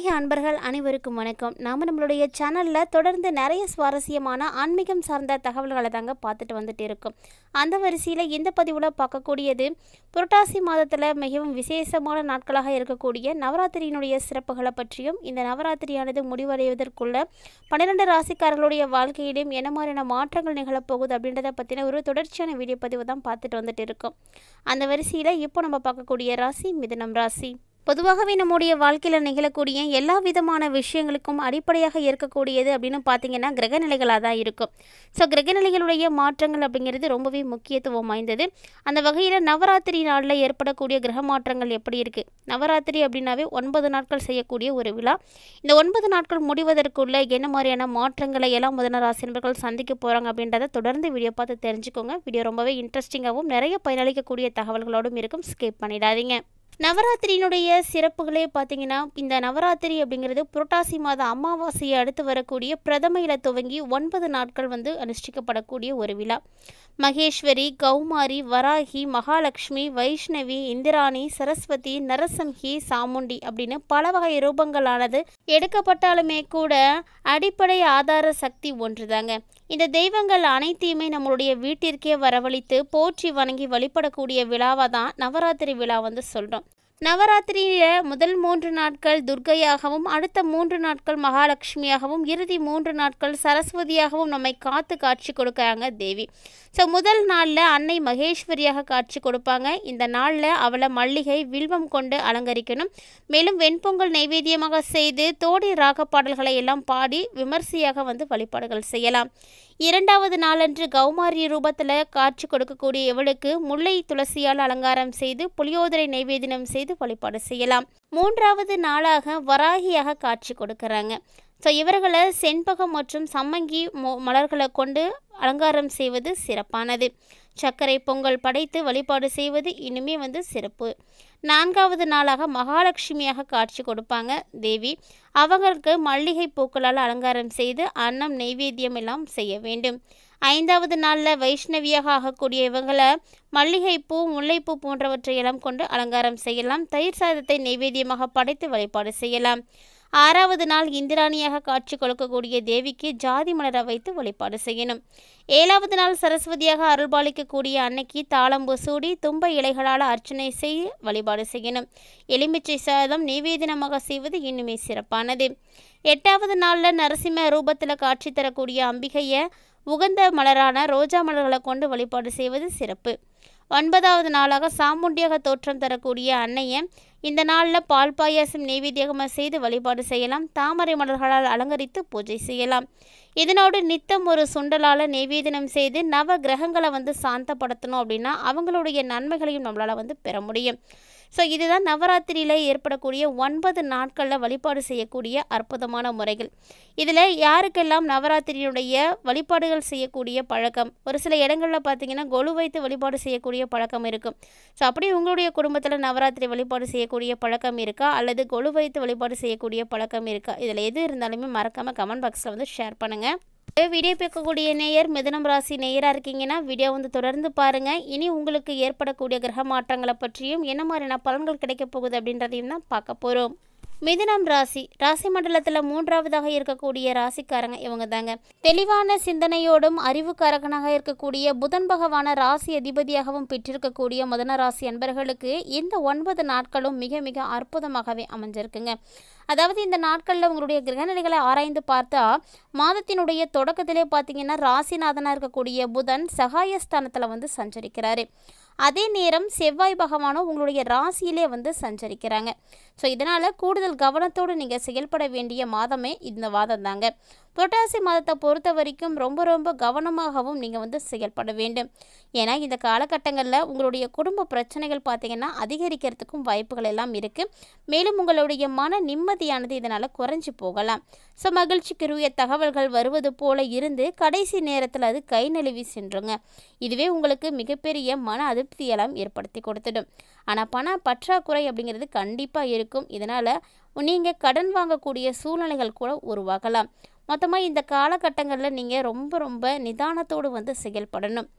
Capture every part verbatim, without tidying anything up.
ஆன்மீக அன்பர்கள் அனைவருக்கும் வணக்கம். நாம் நம்மளுடைய சேனலில் தொடர்ந்து நிறைய சுவாரஸ்யமான ஆன்மீகம் சார்ந்த தகவல்களை தாங்க பார்த்துட்டு வந்துட்டு இருக்கோம். அந்த வரிசையில் இந்த பதிவில் பார்க்கக்கூடியது புரட்டாசி மாதத்தில் மிகவும் விசேஷமான நாட்களாக இருக்கக்கூடிய நவராத்திரியினுடைய சிறப்புகளை பற்றியும், இந்த நவராத்திரியானது முடிவடைவதற்குள்ள பன்னிரெண்டு ராசிக்காரர்களுடைய வாழ்க்கையிலும் என்ன மாதிரியான மாற்றங்கள் நிகழப்போகுது அப்படின்றத பற்றின ஒரு தொடர்ச்சியான வீடியோ பதிவு தான் பார்த்துட்டு வந்துட்டு இருக்கோம். அந்த வரிசையில் இப்போ நம்ம பார்க்கக்கூடிய ராசி மிதுனம் ராசி. பொதுவாகவே நம்முடைய வாழ்க்கையில் நிகழக்கூடிய எல்லா விதமான விஷயங்களுக்கும் அடிப்படையாக இருக்கக்கூடியது அப்படின்னு பார்த்தீங்கன்னா கிரகநிலைகளாக தான் இருக்கும். ஸோ கிரகநிலைகளுடைய மாற்றங்கள் அப்படிங்கிறது ரொம்பவே முக்கியத்துவம் வாய்ந்தது. அந்த வகையில் நவராத்திரி நாளில் ஏற்படக்கூடிய கிரக மாற்றங்கள் எப்படி இருக்குது? நவராத்திரி அப்படின்னாவே ஒன்பது நாட்கள் செய்யக்கூடிய ஒரு விழா. இந்த ஒன்பது நாட்கள் முடிவதற்குள்ள என்ன மாதிரியான மாற்றங்களை எல்லாம் மிதுன ராசி நண்பர்கள் சந்திக்க போகிறாங்க அப்படின்றத தொடர்ந்து வீடியோ பார்த்து தெரிஞ்சுக்கோங்க. வீடியோ ரொம்பவே இன்ட்ரெஸ்டிங்காகவும் நிறைய பயனளிக்கக்கூடிய தகவல்களோடும் இருக்கும். ஸ்கிப் பண்ணிடாதீங்க. நவராத்திரியினுடைய சிறப்புகளே பார்த்தீங்கன்னா, இந்த நவராத்திரி அப்படிங்கிறது புரட்டாசி மாத அமாவாசையை அடுத்து வரக்கூடிய பிரதமையில் துவங்கி ஒன்பது நாட்கள் வந்து அனுஷ்டிக்கப்படக்கூடிய ஒரு விழா. மகேஸ்வரி, கௌமாரி, வராகி, மகாலட்சுமி, வைஷ்ணவி, இந்திராணி, சரஸ்வதி, நரசிம்ஹி, சாமுண்டி அப்படின்னு பல வகை ரூபங்களானது எடுக்கப்பட்டாலுமே கூட அடிப்படை ஆதார சக்தி ஒன்றுதாங்க. இந்த தெய்வங்கள் அனைத்தையுமே நம்மளுடைய வீட்டிற்கே வரவழைத்து போற்றி வணங்கி வழிபடக்கூடிய விழாவாக தான் நவராத்திரி விழா வந்து சொல்கிறோம். நவராத்திரியில் முதல் மூன்று நாட்கள் துர்க்கையாகவும், அடுத்த மூன்று நாட்கள் மகாலட்சுமியாகவும், இறுதி மூன்று நாட்கள் சரஸ்வதியாகவும் நம்மை காத்து காட்சி கொடுக்குறாங்க தேவி. ஸோ முதல் நாளில் அன்னை மகேஸ்வரியாக காட்சி கொடுப்பாங்க. இந்த நாளில் அவளை மல்லிகை வில்வம் கொண்டு அலங்கரிக்கணும். மேலும் வெண்பொங்கல் நைவேத்தியமாக செய்து தோடி ராக பாடல்களை எல்லாம் பாடி விமர்சையாக வந்து வழிபாடுகள் செய்யலாம். இரண்டாவது நாளன்று கௌமாரி ரூபத்தில் காட்சி கொடுக்கக்கூடிய இவளுக்கு முல்லை துளசியால் அலங்காரம் செய்து புளியோதரை நைவேத்தியம் செய்து வழிபாடு செய்யலாம். மூன்றாவது நாளாக வராகியாக காட்சி கொடுக்கறாங்க. ஸோ இவர்களை செண்பகம் மற்றும் சம்மங்கி மொ மலர்களை கொண்டு அலங்காரம் செய்வது சிறப்பானது. சர்க்கரை பொங்கல் படைத்து வழிபாடு செய்வது இனிமே வந்து சிறப்பு. நான்காவது நாளாக மகாலட்சுமியாக காட்சி கொடுப்பாங்க தேவி. அவங்களுக்கு மல்லிகை பூக்களால் அலங்காரம் செய்து அன்னம் நெய்வேத்தியம் எல்லாம் செய்ய வேண்டும். ஐந்தாவது நாளில் வைஷ்ணவியாக ஆகக்கூடிய இவங்களை மல்லிகைப்பூ, முல்லைப்பூ போன்றவற்றை எல்லாம் கொண்டு அலங்காரம் செய்யலாம். தயிர் சாதத்தை நெய்வேத்தியமாக படைத்து வழிபாடு செய்யலாம். ஆறாவது நாள் இந்திராணியாக காட்சி கொடுக்கக்கூடிய தேவிக்கு ஜாதி மலரை வைத்து வழிபாடு செய்யணும். ஏழாவது நாள் சரஸ்வதியாக அருள்பாலிக்கக்கூடிய அன்னைக்கு தாளம்பூ சூடி தும்ப இலைகளால் அர்ச்சனை செய்து வழிபாடு செய்யணும். எலுமிச்சை சாதம் நைவேத்தியமாக செய்வது இன்னுமே சிறப்பானது. எட்டாவது நாளில் நரசிம்ம ரூபத்தில் காட்சி தரக்கூடிய அம்பிகையை உகந்த மலரான ரோஜா மலர்களை கொண்டு வழிபாடு செய்வது சிறப்பு. ஒன்பதாவது நாளாக சாமுண்டியாக தோற்றம் தரக்கூடிய அன்னையை இந்த நாளில் பால் பாயாசம் நெய்வேத்தியமாக செய்து வழிபாடு செய்யலாம். தாமரை மலர்களால் அலங்கரித்து பூஜை செய்யலாம். இதனோடு நித்தம் ஒரு சுண்டலால் நெய்வேத்தியம் செய்து நவ கிரகங்களை வந்து சாந்தப்படுத்தணும் அப்படின்னா அவங்களுடைய நன்மைகளையும் நம்மளால் வந்து பெற முடியும். ஸோ இதுதான் நவராத்திரியில் ஏற்படக்கூடிய ஒன்பது நாட்களில் வழிபாடு செய்யக்கூடிய அற்புதமான முறைகள். இதில் யாருக்கெல்லாம் நவராத்திரியினுடைய வழிபாடுகள் செய்யக்கூடிய பழக்கம், ஒரு சில இடங்களில் பார்த்திங்கன்னா கொலு வைத்து வழிபாடு செய்யக்கூடிய பழக்கம் இருக்கும். ஸோ அப்படி உங்களுடைய குடும்பத்தில் நவராத்திரி வழிபாடு செய்யக்கூடிய பழக்கம் இருக்கா, அல்லது கொலு வைத்து வழிபாடு செய்யக்கூடிய பழக்கம் இருக்கா? இதில் எது இருந்தாலுமே மறக்காமல் கமெண்ட் பாக்ஸில் வந்து ஷேர் பண்ணுங்கள். வீடியோ பார்க்கக்கூடிய நேயர் மிதுனம் ராசி நேயராக இருக்கீங்கன்னா வீடியோ வந்து தொடர்ந்து பாருங்கள். இனி உங்களுக்கு ஏற்படக்கூடிய கிரக மாற்றங்களை பற்றியும் என்ன மாதிரியான பலன்கள் கிடைக்க போகுது அப்படின்றதையும் தான் பார்க்க போகிறோம். மிதுனம் ராசி ராசி மண்டலத்தில் மூன்றாவதாக இருக்கக்கூடிய ராசிக்காரங்க இவங்க தாங்க. தெளிவான சிந்தனையோடும் அறிவுக்காரகனாக இருக்கக்கூடிய புதன் பகவான ராசி அதிபதியாகவும் பெற்றிருக்கக்கூடிய மிதுன ராசி அன்பர்களுக்கு இந்த ஒன்பது நாட்களும் மிக மிக அற்புதமாகவே அமைஞ்சிருக்குங்க. அதாவது இந்த நாட்களில் உங்களுடைய கிரகநிலைகளை ஆராய்ந்து பார்த்தா மாதத்தினுடைய தொடக்கத்திலே பார்த்தீங்கன்னா ராசிநாதனாக இருக்கக்கூடிய புதன் சகாயஸ்தானத்தில் வந்து சஞ்சரிக்கிறாரு. அதே நேரம் செவ்வாய் பகவானும் உங்களுடைய ராசியிலே வந்து சஞ்சரிக்கிறாங்க. ஸோ இதனால் கூடுதல் கவனத்தோடு நீங்கள் செயல்பட வேண்டிய மாதமே இந்த மாதம் தாங்க. புரட்டாசி மாதத்தை பொறுத்த வரைக்கும் ரொம்ப ரொம்ப கவனமாகவும் நீங்கள் வந்து செயல்பட வேண்டும். ஏன்னா இந்த காலகட்டங்களில் உங்களுடைய குடும்ப பிரச்சனைகள் பார்த்திங்கன்னா அதிகரிக்கிறதுக்கும் வாய்ப்புகள் எல்லாம் இருக்குது. மேலும் உங்களுடைய மன நிம்மதியானது இதனால் குறைஞ்சி போகலாம். ஸோ மகிழ்ச்சிக்குரிய தகவல்கள் வருவது போல இருந்து கடைசி நேரத்தில் அது கை நழுவி சென்றுங்க. இதுவே உங்களுக்கு மிகப்பெரிய மன அதிருப்தியெல்லாம் ஏற்படுத்தி கொடுத்துடும். ஆனால் பண பற்றாக்குறை அப்படிங்கிறது கண்டிப்பாக இருக்கும். இதனால் நீங்கள் கடன் வாங்கக்கூடிய சூழ்நிலைகள் கூட உருவாகலாம். மொத்தமாக இந்த காலகட்டங்களில் நீங்கள் ரொம்ப ரொம்ப நிதானத்தோடு வந்து செயல்படணும்.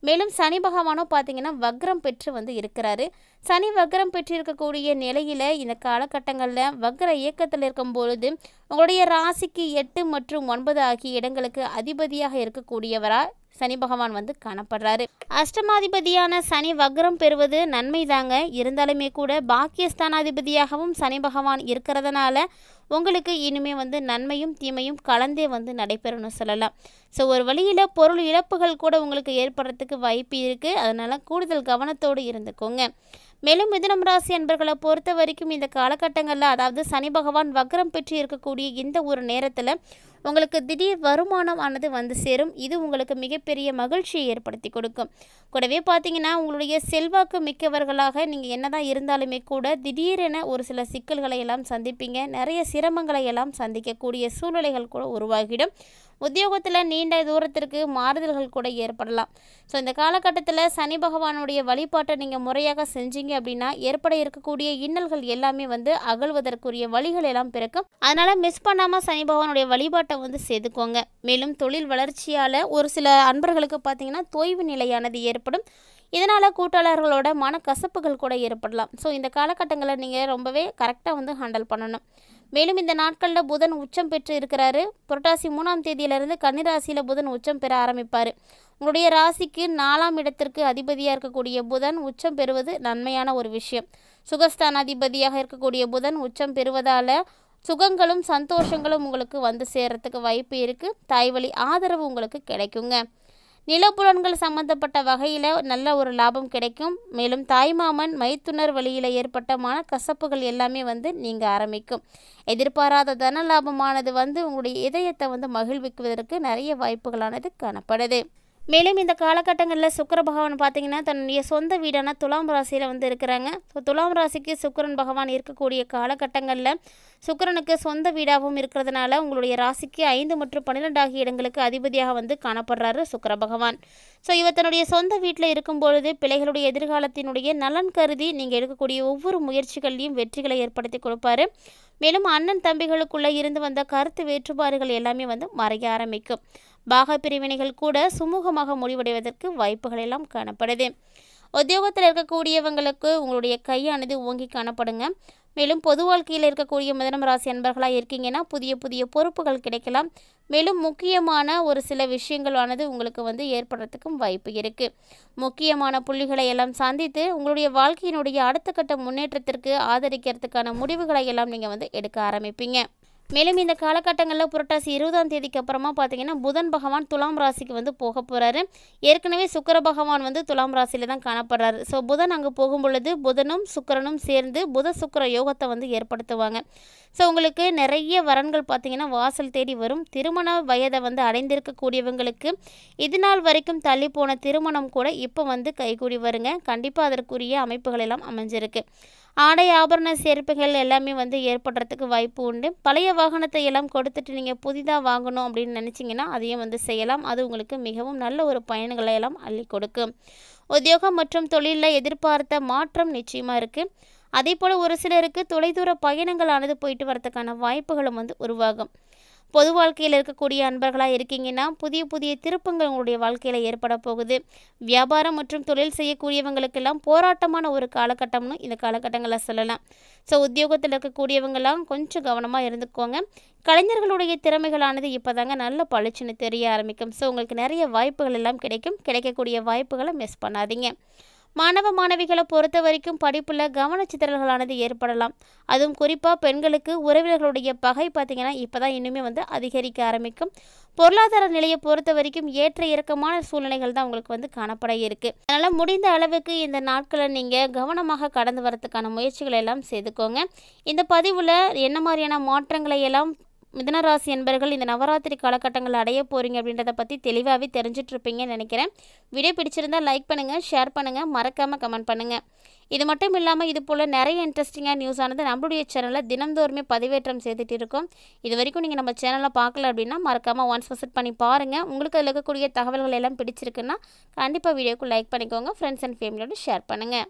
மேலும் சனி பகவானும் பார்த்தீங்கன்னா வக்ரம் பெற்று வந்து இருக்கிறாரு. சனி வக்ரம் பெற்று இருக்கக்கூடிய நிலையில் இந்த காலகட்டங்களில் வக்ர இயக்கத்தில் இருக்கும் பொழுது உங்களுடைய ராசிக்கு எட்டு மற்றும் ஒன்பது ஆகிய இடங்களுக்கு அதிபதியாக இருக்கக்கூடியவராக சனி பகவான் வந்து காணப்படுறாரு. அஷ்டமாதிபதியான சனி வக்ரம் பெறுவது நன்மை தாங்க. இருந்தாலுமே கூட பாக்கியஸ்தானாதிபதியாகவும் சனி பகவான் இருக்கிறதுனால உங்களுக்கு இனிமே வந்து நன்மையும் தீமையும் கலந்தே வந்து நடைபெறும்னு சொல்லலாம். ஸோ ஒரு வழியில் பொருள் இழப்புகள் கூட உங்களுக்கு ஏற்படுறதுக்கு வாய்ப்பு இருக்குது. அதனால் கூடுதல் கவனத்தோடு இருந்துக்கோங்க. மேலும் மிதுனம் ராசி அன்பர்களை பொறுத்த வரைக்கும் இந்த காலகட்டங்களில், அதாவது சனி பகவான் வக்ரம் பெற்று இருக்கக்கூடிய இந்த ஒரு நேரத்தில் உங்களுக்கு திடீர் வருமானம் ஆனது வந்து சேரும். இது உங்களுக்கு மிகப்பெரிய மகிழ்ச்சியை ஏற்படுத்தி கொடுக்கும். கூடவே பார்த்தீங்கன்னா உங்களுடைய செல்வாக்கு மிக்கவர்களாக நீங்கள் என்னதான் இருந்தாலுமே கூட திடீரென ஒரு சில சிக்கல்களை எல்லாம் சந்திப்பீங்க. நிறைய சிரமங்களை எல்லாம் சந்திக்கக்கூடிய சூழ்நிலைகள் கூட உருவாகிடும். உத்தியோகத்தில் நீண்ட தூரத்திற்கு மாறுதல்கள் கூட ஏற்படலாம். ஸோ இந்த காலகட்டத்தில் சனி பகவானுடைய வழிபாட்டை நீங்கள் முறையாக செஞ்சீங்க அப்படின்னா ஏற்பட இருக்கக்கூடிய இன்னல்கள் எல்லாமே வந்து அகழ்வதற்குரிய வழிகள் எல்லாம் பிறக்கும். அதனால் மிஸ் பண்ணாமல் சனி பகவானுடைய வழிபாட்டை வந்து சேர்த்துக்கோங்க. மேலும் தொழில் வளர்ச்சியால் ஒரு சில அன்பர்களுக்கு பார்த்தீங்கன்னா தொய்வு நிலையானது ஏற்படும். இதனால் கூட்டாளர்களோட மனக்கசப்புகள் கூட ஏற்படலாம். ஸோ இந்த காலகட்டங்களில் நீங்கள் ரொம்பவே கரெக்டாக வந்து ஹேண்டில் பண்ணணும். மேலும் இந்த நாட்களில் புதன் உச்சம் பெற்று இருக்கிறாரு. புரட்டாசி மூணாம் தேதியிலிருந்து கன்னிராசியில் புதன் உச்சம் பெற ஆரம்பிப்பார். உங்களுடைய ராசிக்கு நாலாம் இடத்திற்கு அதிபதியாக இருக்கக்கூடிய புதன் உச்சம் பெறுவது நன்மையான ஒரு விஷயம். சுகஸ்தானாதிபதியாக இருக்கக்கூடிய புதன் உச்சம் பெறுவதால் சுகங்களும் சந்தோஷங்களும் உங்களுக்கு வந்து சேர்கிறதுக்கு வாய்ப்பு இருக்குது. தாய்வழி ஆதரவு உங்களுக்கு கிடைக்குங்க. நிலப்புலன்கள் சம்பந்தப்பட்ட வகையில் நல்ல ஒரு லாபம் கிடைக்கும். மேலும் தாய்மாமன் மைத்துனர் வழியில் ஏற்பட்ட மனக்கசப்புகள் எல்லாமே வந்து நீங்கள் ஆரம்பிக்கும். எதிர்பாராத தன லாபமானது வந்து உங்களுடைய இதயத்தை வந்து மகிழ்விக்குவதற்கு நிறைய வாய்ப்புகளானது காணப்படுது. மேலும் இந்த காலகட்டங்களில் சுக்கிர பகவான் பார்த்தீங்கன்னா தன்னுடைய சொந்த வீடான துலாம் ராசியில் வந்து இருக்கிறாங்க. ஸோ துலாம் ராசிக்கு சுக்கிரன் பகவான் இருக்கக்கூடிய காலகட்டங்களில் சுக்கிரனுக்கு சொந்த வீடாகவும் இருக்கிறதுனால உங்களுடைய ராசிக்கு ஐந்து மற்றும் பன்னிரெண்டு ஆகிய இடங்களுக்கு அதிபதியாக வந்து காணப்படுறாரு சுக்கிர பகவான். ஸோ இவர் தன்னுடைய சொந்த வீட்டில் இருக்கும் பொழுது பிள்ளைகளுடைய எதிர்காலத்தினுடைய நலன் கருதி நீங்கள் எடுக்கக்கூடிய ஒவ்வொரு முயற்சிகளையும் வெற்றிகளை ஏற்படுத்தி கொடுப்பாரு. மேலும் அண்ணன் தம்பிகளுக்குள்ளே இருந்து வந்த கருத்து வேற்றுபாடுகள் எல்லாமே வந்து மறைய ஆரம்பிக்கும். பாக பிரிவினைகள் கூட சுமூகமாக முடிவடைவதற்கு வாய்ப்புகள் எல்லாம் காணப்படுது. உத்தியோகத்தில் இருக்கக்கூடியவங்களுக்கு உங்களுடைய கையானது ஓங்கி காணப்படுங்க. மேலும் பொது வாழ்க்கையில் இருக்கக்கூடிய மிதுனம் ராசி அன்பர்களாக இருக்கீங்கன்னா புதிய புதிய பொறுப்புகள் கிடைக்கலாம். மேலும் முக்கியமான ஒரு சில விஷயங்களானது உங்களுக்கு வந்து ஏற்படுறதுக்கும் வாய்ப்பு இருக்குது. முக்கியமான புள்ளிகளை எல்லாம் சந்தித்து உங்களுடைய வாழ்க்கையினுடைய அடுத்த கட்ட முன்னேற்றத்திற்கு ஆதரிக்கிறதுக்கான முடிவுகளை எல்லாம் நீங்கள் வந்து எடுக்க ஆரம்பிப்பீங்க. மேலும் இந்த காலகட்டங்களில் புரட்டாசி இருபதாம் தேதிக்கு அப்புறமா பார்த்தீங்கன்னா புதன் பகவான் துலாம் ராசிக்கு வந்து போக போகிறாரு. ஏற்கனவே சுக்கிர பகவான் வந்து துலாம் ராசியில் தான் காணப்படுறாரு. ஸோ புதன் அங்கே போகும் பொழுது புதனும் சுக்கிரனும் சேர்ந்து புத சுக்கிர யோகத்தை வந்து ஏற்படுத்துவாங்க. ஸோ உங்களுக்கு நிறைய வரன்கள் பார்த்தீங்கன்னா வாசல் தேடி வரும். திருமண வயதை வந்து அடைந்திருக்கக்கூடியவங்களுக்கு இது நாள் வரைக்கும் தள்ளி போன திருமணம் கூட இப்போ வந்து கைகூடி வருங்க. கண்டிப்பாக அதற்குரிய அமைப்புகள் எல்லாம் அமைஞ்சிருக்கு. ஆடை ஆபரண சேர்ப்புகள் எல்லாமே வந்து ஏற்படுறதுக்கு வாய்ப்பு உண்டு. பழைய வாகனத்தை எல்லாம் கொடுத்துட்டு நீங்கள் புதிதாக வாங்கணும் அப்படின்னு நினச்சிங்கன்னா அதையும் வந்து செய்யலாம். அது உங்களுக்கு மிகவும் நல்ல ஒரு பயன்களை எல்லாம் அள்ளி கொடுக்கும். உத்தியோகம் மற்றும் தொழிலில் எதிர்பார்த்த மாற்றம் நிச்சயமாக இருக்குது. அதே போல் ஒரு சிலருக்கு தொலைதூர பயணங்களானது போயிட்டு வரதுக்கான வாய்ப்புகளும் வந்து உருவாகும். பொது வாழ்க்கையில் இருக்கக்கூடிய அன்பர்களாக இருக்கீங்கன்னா புதிய புதிய திருப்பங்கள் உங்களுடைய வாழ்க்கையில் ஏற்பட போகுது. வியாபாரம் மற்றும் தொழில் செய்யக்கூடியவங்களுக்கெல்லாம் போராட்டமான ஒரு காலகட்டம்னு இந்த காலகட்டங்களில் சொல்லலாம். ஸோ உத்தியோகத்தில் இருக்கக்கூடியவங்களாம் கொஞ்சம் கவனமாக இருந்துக்கோங்க. கலைஞர்களுடைய திறமைகளானது இப்போ தாங்க நல்ல பளிச்சுன்னு தெரிய ஆரம்பிக்கும். ஸோ உங்களுக்கு நிறைய வாய்ப்புகள் எல்லாம் கிடைக்கும். கிடைக்கக்கூடிய வாய்ப்புகளை மிஸ் பண்ணாதீங்க. மாணவ மாணவிகளை பொறுத்த வரைக்கும் படிப்பில் கவனச்சிதறல்களானது ஏற்படலாம். அதுவும் குறிப்பாக பெண்களுக்கு உறவினர்களுடைய பகை பார்த்திங்கன்னா இப்போ தான் இன்னுமே வந்து அதிகரிக்க ஆரம்பிக்கும். பொருளாதார நிலையை பொறுத்த வரைக்கும் ஏற்ற இறக்கமான சூழ்நிலைகள் தான் உங்களுக்கு வந்து காணப்பட இருக்குது. அதனால் முடிந்த அளவுக்கு இந்த நாட்களை நீங்கள் கவனமாக கடந்து வரதுக்கான முயற்சிகளை எல்லாம் செய்துக்கோங்க. இந்த பதிவில் என்ன மாதிரியான மாற்றங்களை எல்லாம் மிதுனராசி என்பர்கள் இந்த நவராத்திரி காலகட்டங்கள் அடைய போகிறீங்க அப்படின்றத பற்றி தெளிவாகவே தெரிஞ்சிட்ருப்பீங்கன்னு நினைக்கிறேன். வீடியோ பிடிச்சிருந்தால் லைக் பண்ணுங்கள், ஷேர் பண்ணுங்கள், மறக்காமல் கமெண்ட் பண்ணுங்கள். இது மட்டும் இல்லாமல் இது போல் நிறைய இன்ட்ரெஸ்டிங்காக நியூஸ் ஆனது நம்மளுடைய சேனலில் தினந்தோறுமே பதிவேற்றம் செய்துட்டு இருக்கோம். இது வரைக்கும் நீங்கள் நம்ம சேனலில் பார்க்கல அப்படின்னா மறக்காமல் ஒன்ஸ் விசிட் பண்ணி பாருங்கள். உங்களுக்கு அதில் இருக்கக்கூடிய தகவல்கள் எல்லாம் பிடிச்சிருக்குன்னா கண்டிப்பாக வீடியோக்கு லைக் பண்ணிக்கோங்க. ஃப்ரெண்ட்ஸ் அண்ட் ஃபேமிலியோடு ஷேர் பண்ணுங்கள்.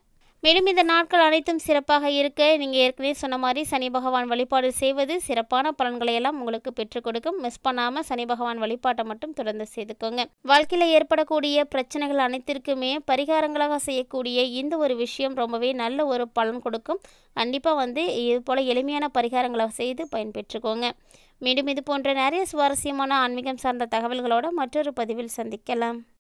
மேலும் இந்த நாட்கள் அனைத்தும் சிறப்பாக இருக்க நீங்கள் ஏற்கனவே சொன்ன மாதிரி சனி பகவான் வழிபாடு செய்வது சிறப்பான பலன்களை எல்லாம் உங்களுக்கு பெற்றுக் கொடுக்கும். மிஸ் பண்ணாமல் சனி பகவான் வழிபாட்டை மட்டும் தொடர்ந்து செய்துக்கோங்க. வாழ்க்கையில் ஏற்படக்கூடிய பிரச்சனைகள் அனைத்திற்குமே பரிகாரங்களாக செய்யக்கூடிய இந்த ஒரு விஷயம் ரொம்பவே நல்ல ஒரு பலன் கொடுக்கும். கண்டிப்பாக வந்து இது போல் எளிமையான பரிகாரங்களை செய்து பயன்பெற்றுக்கோங்க. மீண்டும் இது போன்ற நிறைய சுவாரஸ்யமான ஆன்மீகம் சார்ந்த தகவல்களோட மற்றொரு பதிவில் சந்திக்கலாம்.